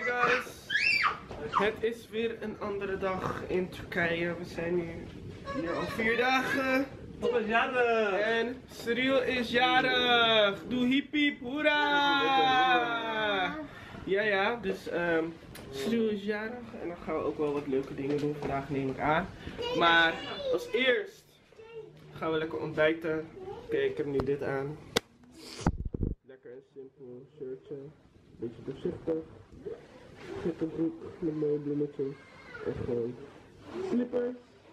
guys, het is weer een andere dag in Turkije. We zijn nu hier al 4 dagen. Papa is jarig! En Cyril is jarig! Doe hiep hiep, hoera! Ja, dus Cyril is jarig en dan gaan we ook wel wat leuke dingen doen vandaag, neem ik aan. Maar als eerst gaan we lekker ontbijten. Oké, ik heb nu dit aan. Lekker en simpel shirtje. Beetje doorzichtig. Witte broek met mooie bloemetjes. En gewoon slippers.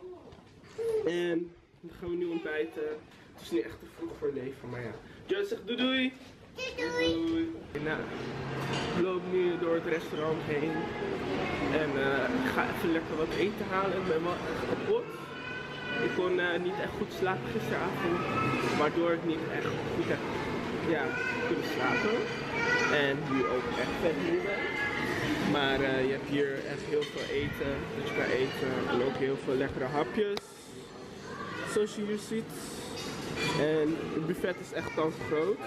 En dan gaan we nu ontbijten. Het is nu echt te vroeg voor leven, maar ja. Joe zegt doei doei. Doei doei. Nou, ik loop nu door het restaurant heen. En ik ga even lekker wat eten halen. Ik ben wel echt kapot. Ik kon niet echt goed slapen gisteravond. Waardoor ik niet echt goed heb kunnen slapen. En nu ook echt vet moe ben. Maar je hebt hier echt heel veel eten. Dat je kan eten. En ook heel veel lekkere hapjes. Zoals je hier ziet. En het buffet is echt dan groot.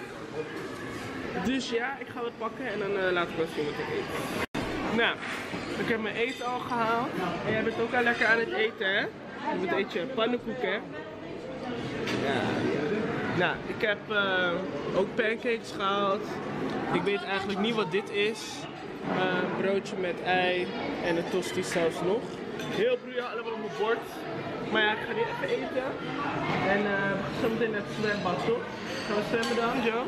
Dus ja, ik ga wat pakken en dan laat ik wel zien wat ik eet. Nou, ik heb mijn eten al gehaald. En jij bent ook al lekker aan het eten, hè? Wat eet je? Pannenkoeken, hè? Ja. Nou, ik heb ook pancakes gehaald. Ik weet eigenlijk niet wat dit is. Broodje met ei en een tosti zelfs nog. Heel broeien allemaal op mijn bord. Maar ja, ik ga nu even eten. En we gaan zo meteen naar het zwembad, toch? Gaan we zwemmen dan, Joe?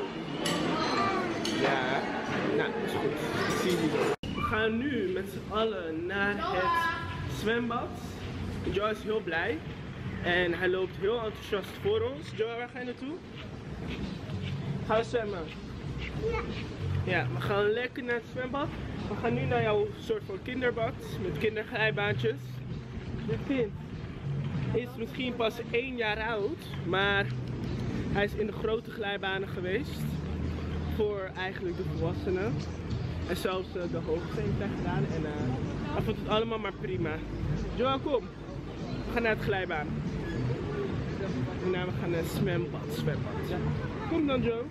Ja. Nou, dat is goed. Zie je zo. We gaan nu met z'n allen naar het zwembad. Joe is heel blij. En hij loopt heel enthousiast voor ons. Joe, waar ga je naartoe? Gaan we zwemmen? Ja. Ja, we gaan lekker naar het zwembad. We gaan nu naar jouw soort van kinderbad met kinderglijbaantjes. Dit kind is misschien pas 1 jaar oud, maar hij is in de grote glijbanen geweest. Voor eigenlijk de volwassenen. En zelfs de hoogste heeft hij gedaan. En hij vond het allemaal maar prima. Joel, kom. We gaan naar het glijbaan. Nou, we gaan naar het zwembad. Kom dan, Joe.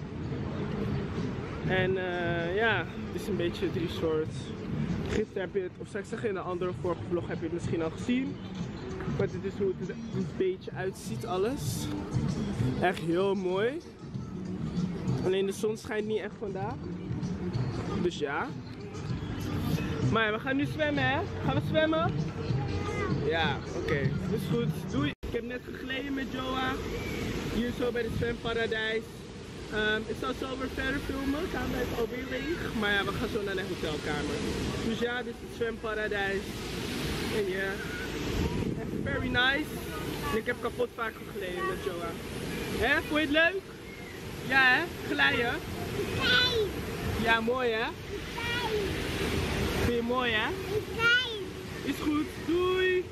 En ja, het is een beetje het resort. Gisteren heb je het, of zou ik zeggen in een andere vorige vlog heb je het misschien al gezien. Maar dit is hoe het er een beetje uitziet alles. Echt heel mooi. Alleen de zon schijnt niet echt vandaag. Dus ja. Maar we gaan nu zwemmen, hè? Gaan we zwemmen? Ja, oké. Dat is goed. Doei. Ik heb net gegleden met Joa. Hier zo bij het zwemparadijs. Ik zal zo weer verder filmen. De camera is alweer leeg. Maar ja, we gaan zo naar de hotelkamer. Dus ja, dit is het zwemparadijs. En ja. Echt very nice. En ik heb kapot vaak gegleden met Joa. Hè? Vond je het leuk? Ja hè? Glijden? Nee. Ja, mooi hè? Nee. Vind je mooi hè? Nee. Is goed. Doei.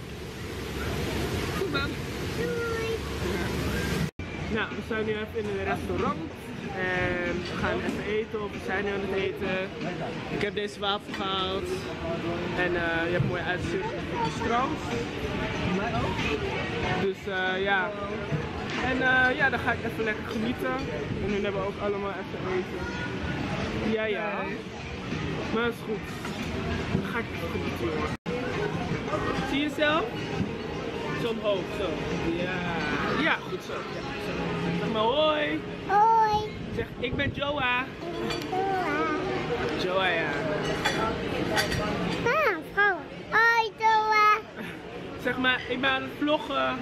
Tot dan. Doei. Nou, we zijn nu even in een restaurant. En we gaan even eten of we zijn nu aan het eten. Ik heb deze wafel gehaald. En je hebt mooi uitzicht op het strand. Mij ook. Dus ja. En ja, dan ga ik even lekker genieten. En nu hebben we ook allemaal even eten. Ja. Maar dat is goed. Dan ga ik even genieten, jongen. Zie je jezelf? Zo omhoog, zo. Ja, goed zo. Zeg maar hoi. Hoi. Zeg, ik ben Joa. Joa, ja. Ah, vrouw. Hoi, Joa. Zeg maar, ik ben aan het vloggen.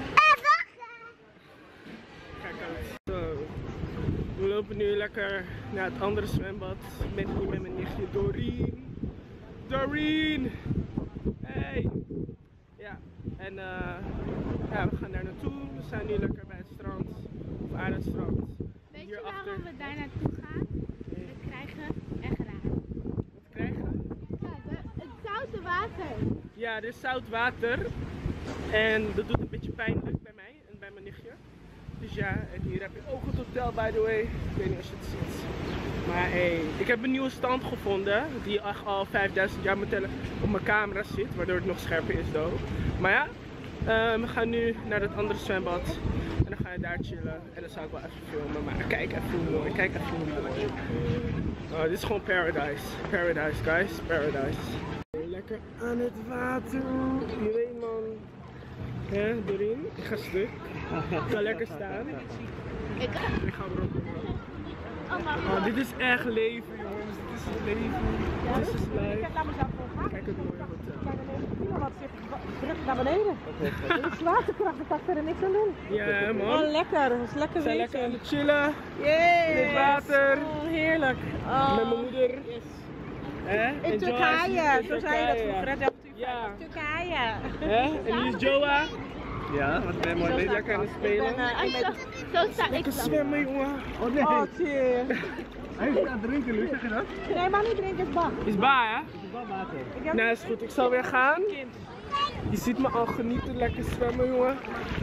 Kijk uit. Zo. We lopen nu lekker naar het andere zwembad. Ik ben hier met mijn nichtje Doreen. Doreen! Hey! Ja, en ja, we gaan daar naartoe. We zijn nu lekker bij het strand. Of aan het strand. Weet je waarom we daar naartoe gaan? We krijgen echt raar. Wat krijgen? Ja, het zoute water. Ja, er is zout water. En dat doet een beetje pijnlijk bij mij en bij mijn nichtje. Dus ja, en hier heb je ook het hotel by the way. Ik weet niet of je het ziet. Maar hey, ik heb een nieuwe stand gevonden. Die echt al 5000 jaar op mijn camera zit. Waardoor het nog scherper is though. Maar ja, we gaan nu naar het andere zwembad. En dan ga je daar chillen. En dan zou ik wel even filmen. Maar kijk even hoe mooi. Kijk even hoe mooi. Oh, dit is gewoon paradise. Paradise, guys. Paradise. Lekker aan het water. Je weet, man. Hè, Doreen? Ik ga stuk. Ik ga lekker staan. Ik ga erop. Oh, dit is echt leven, jongens. Dit is het leven. Dit is het lijf. Kijk het mooie hotel. Wat terug naar beneden. Het is zwaartekracht, daar kan ik verder niks aan doen. Ja, man. Oh, lekker. Dat is lekker We zijn wezen. lekker aan het chillen. Yes. In het water. Oh, heerlijk. Oh. Met mijn moeder. Yes. Hè? In En Turkije, Joyce, zo zei je dat vroeger. Hè? Ja. Turkije. Hè? En hier is Joa. Ja, wat ben je mooi mee lekker aan het spelen. Zo sta ik Lekker dan. zwemmen, jongen. Oh nee. Oh, cheer. Hij is aan het drinken, Luc, zeg je dat? Nee, maar niet drinken, is bak. Is baar, hè? Ik heb Nou, is goed. Ik zal weer gaan. kind. Je ziet me al genieten, lekker zwemmen, jongen.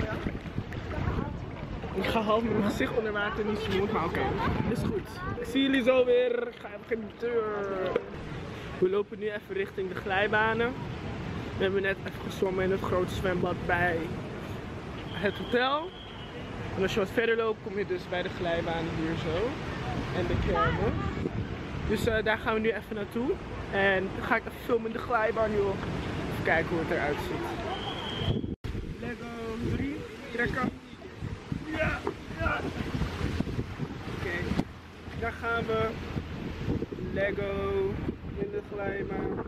Ik ga half met mijn gezicht onder water, niet zo maar oké. Is goed. Ik zie jullie zo weer. Ik ga even genieten. We lopen nu even richting de glijbanen. We hebben net even gezwommen in het grote zwembad bij het hotel. En als je wat verder loopt, kom je dus bij de glijbanen hier zo. En de kermen. Dus daar gaan we nu even naartoe. En dan ga ik even filmen in de glijbaan, joh. Even kijken hoe het eruit ziet. Lego 3, trekken. Ja, ja. Oké, daar gaan we. Lego in de glijbaan.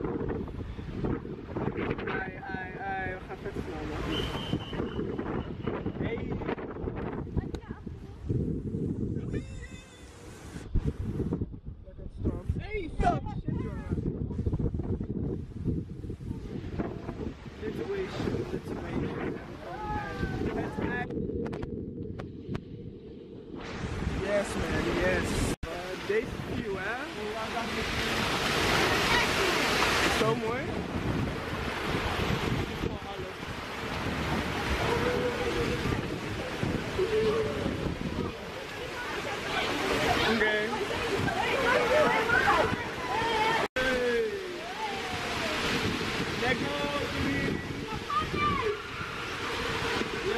Ai, ai, ai, we gaan vet snel, man. Hey. Lekker op het strand. Hey, stop! Shit, jongen. Yes, man, yes. Deze view, hè? Zo mooi. Oké. Hey. Lego, ja,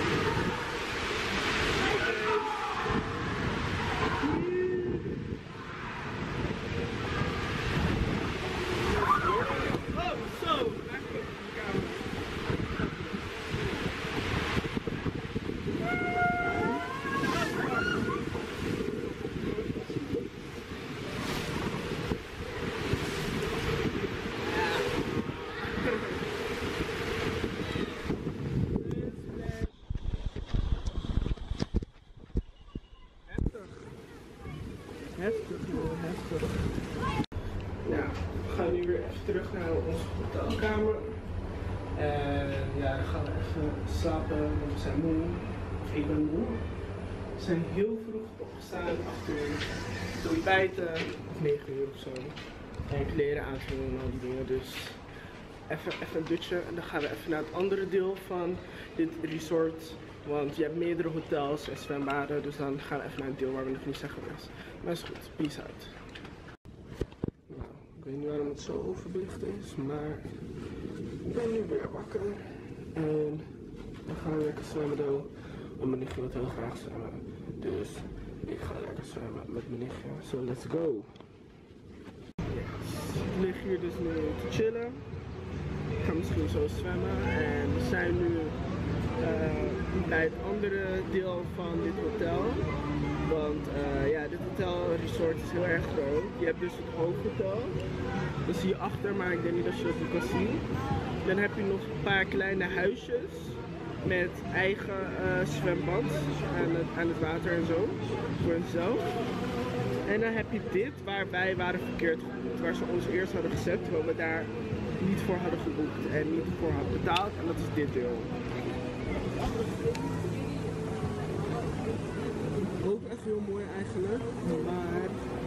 man. Oh, zo. Heftig, joh, heftig. Ja, we gaan nu weer even terug naar onze hotelkamer. En ja, dan gaan we even slapen, want we zijn moe. Of ik ben moe. We zijn heel vroeg opgestaan, 8 uur. Te ontbijten, of 9 uur of zo. En kleren aan te doen en al die dingen. Dus even een dutje. En dan gaan we even naar het andere deel van dit resort. Want je hebt meerdere hotels en zwembaden, dus dan gaan we even naar het deel waar we nog niet zijn geweest. Maar is goed, peace out. Nou, ik weet niet waarom het zo overbelicht is, maar ik ben nu weer wakker. En dan gaan we lekker zwemmen door. Want mijn nichtje wil heel graag zwemmen. Dus ik ga lekker zwemmen met mijn nichtje. So let's go. Ik lig hier dus nu te chillen. Ik ga misschien zo zwemmen. En we zijn nu bij het andere deel van dit hotel. Want ja, dit hotelresort is heel erg groot. Je hebt dus het hoofdhotel. Dat zie je achter, maar ik denk niet dat je dat nu kan zien. Dan heb je nog een paar kleine huisjes met eigen zwembad aan het water en zo. Voor jezelf. En dan heb je dit waar wij waren verkeerd geboekt. Waar ze ons eerst hadden gezet, terwijl we daar niet voor hadden geboekt en niet voor hadden betaald. En dat is dit deel. Ook echt heel mooi eigenlijk, maar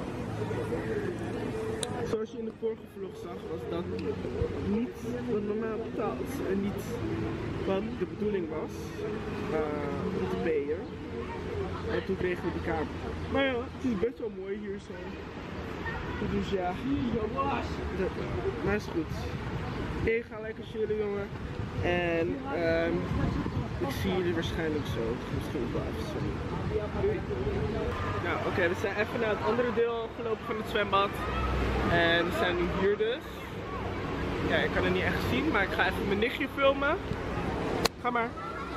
zoals je in de vorige vlog zag, was dat niet wat normaal betaald en niet wat de bedoeling was om te payen. En toen kregen we die kamer. Maar ja, het is best wel mooi hier zo. Dus ja, maar is goed. Ik ga lekker chillen, jongen. En Ik zie jullie waarschijnlijk zo. Misschien wel even zo. Doei. Nou, oké, we zijn even naar het andere deel gelopen van het zwembad. En we zijn nu hier dus. Ja, ik kan het niet echt zien, maar ik ga even mijn nichtje filmen. Ga maar.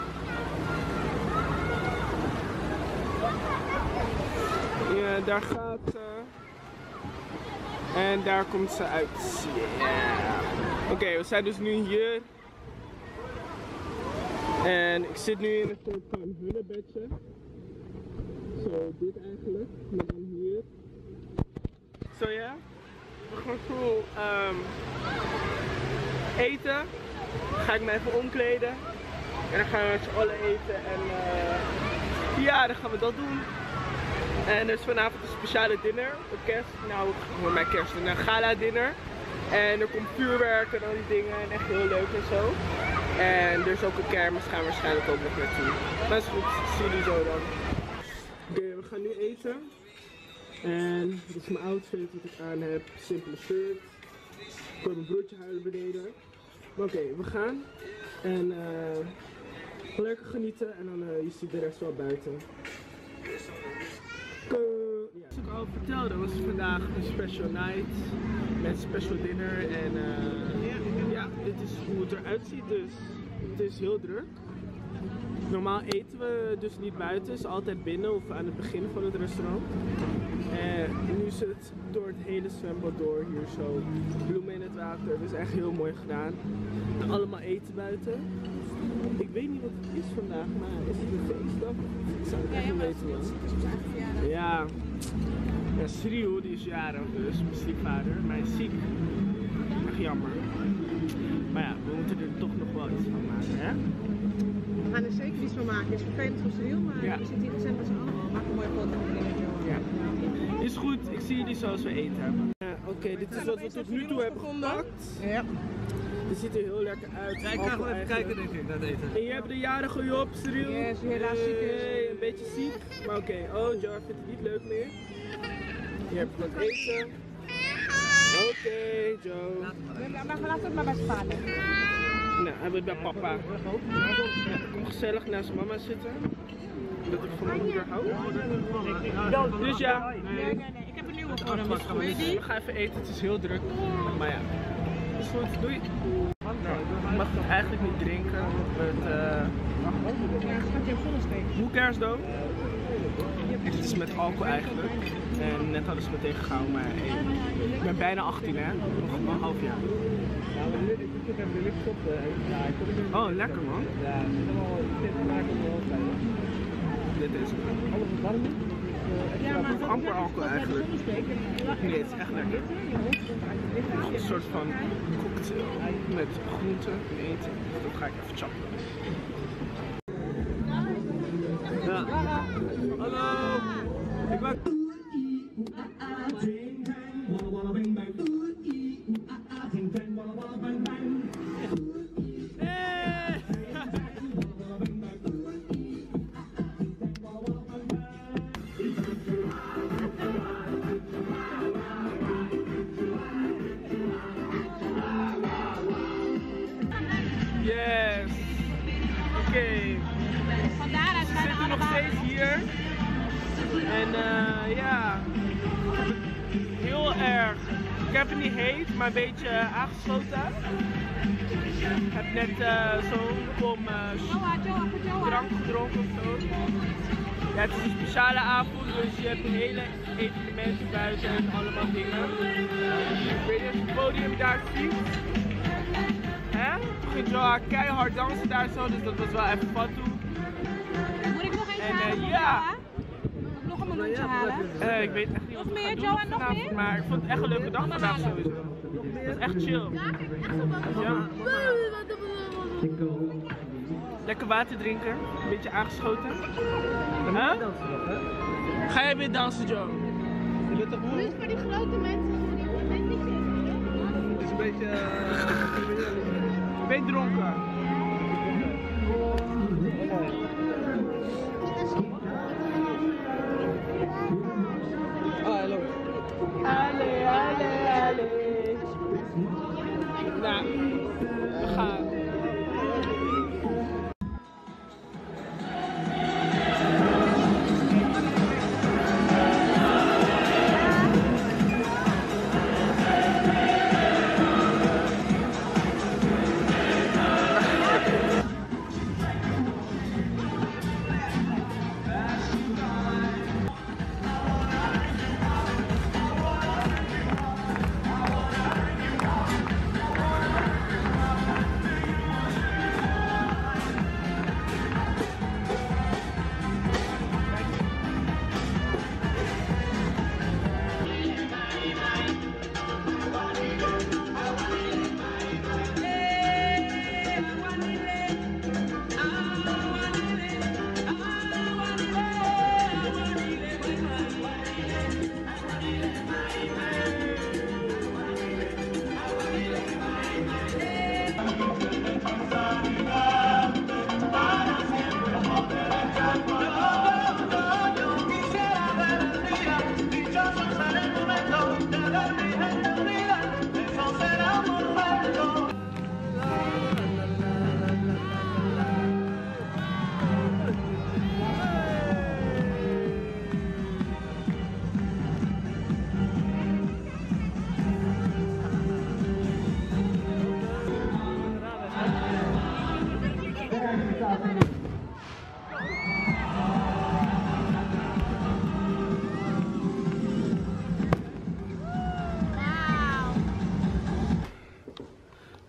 Ja, daar gaat ze. En daar komt ze uit. Yeah. Oké, we zijn dus nu hier. En ik zit nu in een soort van hunnebedje. Zo, dit eigenlijk. Maar dan hier. Zo ja. We gaan cool eten. Dan ga ik me even omkleden. En dan gaan we met z'n allen eten. En ja, dan gaan we dat doen. En er is vanavond een speciale dinner. Een kerst. Nou, voor mij kerst. Een gala dinner. En er komt vuurwerk en al die dingen. En echt heel leuk en zo. En er is ook een kermis, gaan we waarschijnlijk ook nog naartoe. Maar is goed, zie jullie zo dan. Oké, we gaan nu eten. En dit is mijn outfit wat ik aan heb. Simpele shirt. Ik hoor mijn broertje huilen beneden. Maar oké, we gaan. En lekker genieten en dan je ziet de rest wel buiten. Ja. Zoals ik al vertelde, was het vandaag een special night. Met special dinner en ja, dit is hoe het eruit ziet, dus het is heel druk. Normaal eten we dus niet buiten, het is altijd binnen of aan het begin van het restaurant. En nu is het door het hele zwembad door hier zo, bloemen in het water, dat is echt heel mooi gedaan. En allemaal eten buiten. Ik weet niet wat het is vandaag, maar is het een feestdag? Ik zou het echt niet weten, man. Ja. Ja, Sriel, die is jarig, dus mijn stiefvader, maar hij is ziek. Echt jammer. Maar ja, we moeten er toch nog wel iets van maken, hè? We gaan er zeker iets van maken. Het is vervelend voor Cyril, maar ja. We zitten hier gezellig met z'n allen. Maak een mooie foto van de ja. Is goed, ik zie jullie zoals we eten hebben. Oké, dit is wat we tot nu toe hebben gepakt. Ja. Het ziet er heel lekker uit. Ja, ik ga gewoon even kijken, denk ik, naar het eten. En je hebt de jarige Job, Cyril. Yes, helaas ziek is. Een beetje ziek, maar oké. Oh, Jar vindt het niet leuk meer. Je hebt wat eten. Oké, Joe. Maar laten we het maar bij zijn vader. Nou, hij wordt bij papa. Kom gezellig naast mama zitten. Dat ik van mijn moeder hou. Dus ja. Nee, ik heb een nieuwe voor hem. We gaan even eten, het is heel druk. Maar ja. Is goed, doei. Nou, ik mag het eigenlijk niet drinken. Hoe kerstdoom? Het is met alcohol eigenlijk. En net hadden ze me tegengehouden, maar ik ben bijna 18 hè. Nog een half jaar. Oh, lekker man. Dit is het. Het is amper alcohol eigenlijk. Nee, het is echt lekker. Een soort van cocktail met groenten en eten. Dat ga ik even chappen. Ja. Hallo! Ik maak... Yes! Oké. Van daaruit We zijn we zitten nog steeds hier. En ja, heel erg. Ik heb het niet heet, maar een beetje aangesloten. Ik heb net zo'n kom drank gedronken of zo. Ja, het is een speciale avond, dus je hebt een hele evenement buiten en allemaal dingen. Ik weet niet of je het podium daar ziet. Hè? Toen ging zo keihard dansen daar zo, dus dat was wel even fat toe. Moet ik nog eens En halen? ja. Nog een meloentje halen? Ik weet echt niet wat Nog we meer, gaan doen Joe, en nog vanavond, meer? maar ik vond het echt een leuke dag vandaag sowieso. Het was echt chill. Ja. Lekker water drinken, een beetje aangeschoten. Huh? Ga jij weer dansen, Joe? Je bent toch moe? Dit is voor die grote mensen. Het is een beetje... Ben je dronken? Ah, hij loopt. Allee, allee, allee. Nou, we gaan.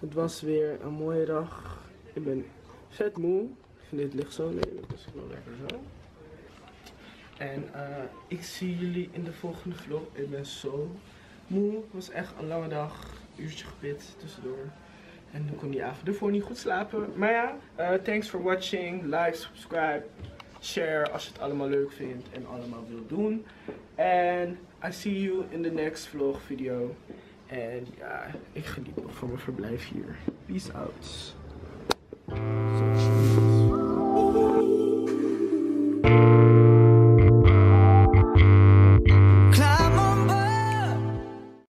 Het was weer een mooie dag. Ik ben vet moe. Ik vind dit licht zo lelijk, dus ik wil lekker zo. En ik zie jullie in de volgende vlog. Ik ben zo moe. Het was echt een lange dag. Uurtje gebit tussendoor. En toen kon die avond ervoor niet goed slapen. Maar ja, thanks for watching. Like, subscribe, share als je het allemaal leuk vindt en allemaal wilt doen. En I see you in the next vlog video. En ja, ik geniet nog van mijn verblijf hier. Peace out.